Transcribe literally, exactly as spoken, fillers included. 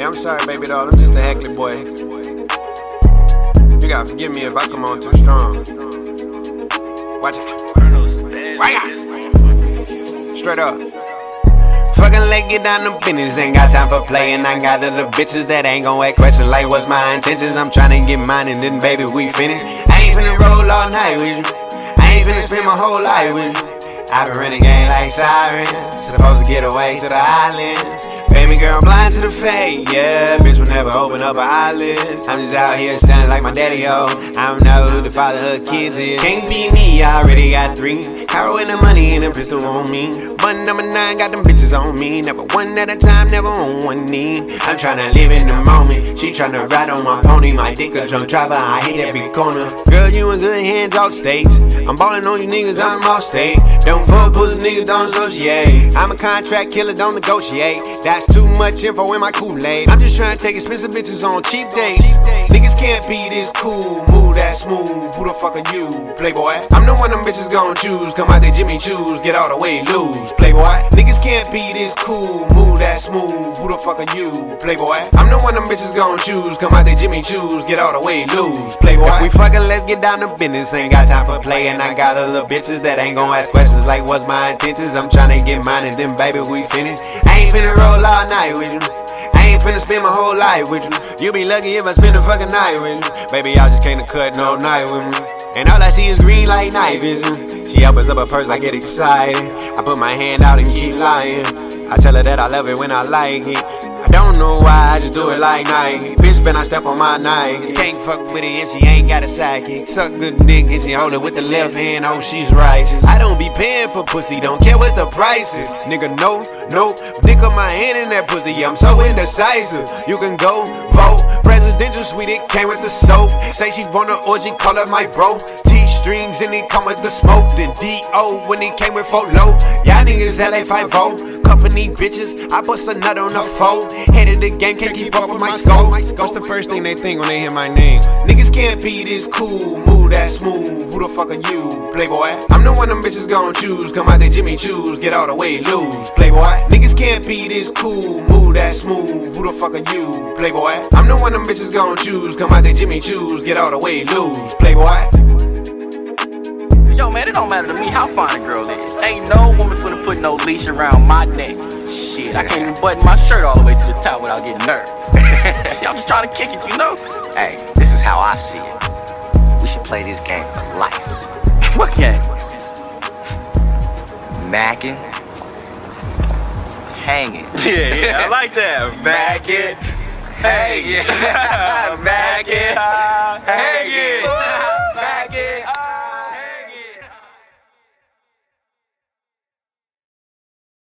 I'm sorry, baby doll. I'm just a heckler boy. You gotta forgive me if I come on too strong. Watch it. Straight up. Fucking leg, get down to business. Ain't got time for playing. I got other bitches that ain't gon' ask questions like what's my intentions. I'm tryna get mine and then baby we finish. I ain't finna roll all night with you. I ain't finna spend my whole life with you. I been running game like sirens. Supposed to get away to the islands. Baby girl, I'm blind to the fate, yeah. Bitch will never open up her eyelids. I'm just out here standing like my daddy, yo. I don't know who the father of her kids is. Can't be me, I already got three. Carol with the money and a pistol on me. Button number nine, got them bitches on me. Never one at a time, never on one knee. I'm tryna live in the moment. She tryna ride on my pony. My dick a drunk driver, I hate every corner. Girl, you in good hands, all states. I'm ballin' on you niggas, I'm all state. Don't fuck pussy niggas, don't associate. I'm a contract killer, don't negotiate. That's too much info in my Kool-Aid. I'm just trying to take expensive bitches on cheap dates. Niggas can't be this cool, move that smooth. Who the fuck are you, playboy? I'm the one them bitches gon' choose. Come out they Jimmy Choos, get all the way loose, playboy. Niggas can't be this cool, move that smooth. Who the fuck are you, playboy? I'm the one them bitches gon' choose. Come out they Jimmy Choos, get all the way loose, playboy. If we fucking, let's get down to business. Ain't got time for playing. I got other bitches that ain't gon' ask questions like what's my intentions. I'm tryna get mine and then baby we finish. I ain't finna roll all night with you. I ain't finna spend my whole life with you. You be lucky if I spend a fucking night with you. Baby, y'all just can't cut no night with me. And all I see is green like night vision. She opens up her purse, I get excited. I put my hand out and keep lying. I tell her that I love it when I like it. I don't know why, I just do it like Nike. Bitch, been I step on my Nikes. Can't fuck with it and she ain't got a sidekick. Suck good dick and she hold it with the left hand. Oh, she's righteous. I don't be paying for pussy, don't care what the price is. Nigga, no, no. Dick up my hand in that pussy, yeah, I'm so indecisive. You can go vote. Presidential suite, it came with the soap. Say she want an orgy, call her my bro. T-strings and it come with the smoke. Then D O when it came with four low. Y'all niggas L A five oh. Cuffin' these bitches, I bust a nut on the foe. Head of the game, can't keep up with my scope. What's the first thing they think when they hear my name? Niggas can't be this cool, move that smooth. Who the fuck are you, playboy? I'm the one them bitches gon' choose. Come out they Jimmy Choos, get all the way loose, playboy. Niggas can't be this cool, move that smooth. Who the fuck are you, playboy? I'm the one them bitches gon' choose. Come out they Jimmy Choos, get all the way loose, playboy. Yo, man, it don't matter to me how fine a girl is. Ain't no woman finna put no leash around my neck. Shit, I can't even button my shirt all the way to the top without getting nervous. Shit, I'm just trying to kick it, you know? Hey, this is how I see it. We should play this game for life. What game? Mackin', hanging. Yeah, yeah, I like that. Mackin', hanging, mackin'.